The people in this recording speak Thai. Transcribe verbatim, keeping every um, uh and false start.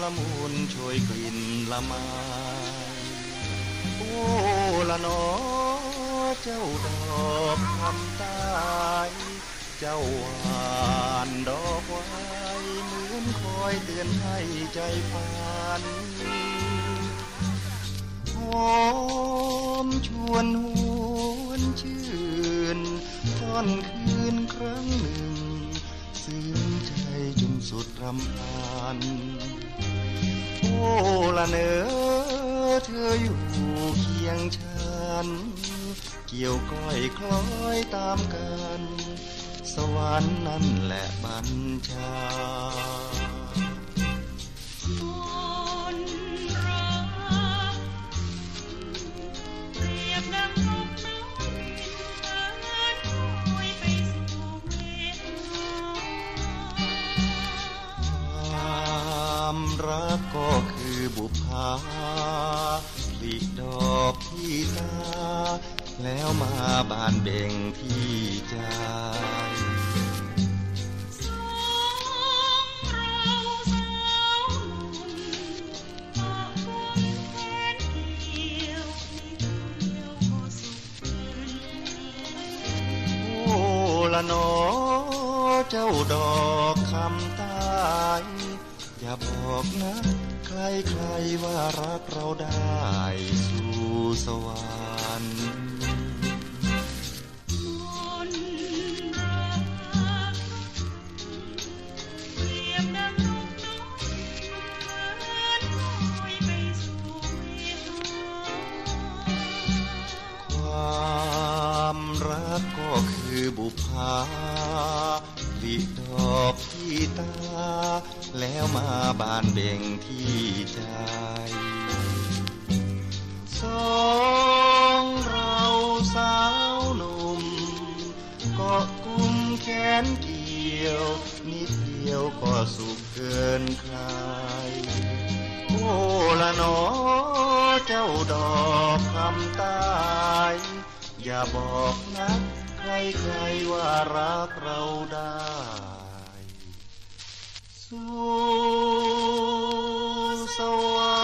ละมุนโชยกลิ่นละไม้โอ้ละนอเจ้าดอกคำใต้เจ้าหวานดอกไว้เหมือนคอยเตือนให้ใจฝันหอมชวนหวนชื่นตอนคืนครั้งหนึ่งซึ้งใจจนสุดรำพันโอ้ละเนอเธออยู่เคียงฉันเกี่ยวก้อยคล้อยตามกันสวรรค์นั่นแหละบัญชาความรักก็คือบุพาผลิดอกที่ตาแล้วมาบานเบ่งที่ใจโอ้ละนอเจ้าดอกคำใต้อย่าบอกนะใครใครว่ารักเราได้สู่สวรรค์ความรักก็คือบุพาผลิดอกที่ตาแล้วมาบานเบ่งที่ใจสองเราสาวหนุ่มเกาะกุมแขนเกี่ยวนิดเดียวก็สุขเกินใครโอ้ละนอเจ้าดอกคำใต้อย่าบอกนะใครๆว่ารักเราได้สู่สวรรค์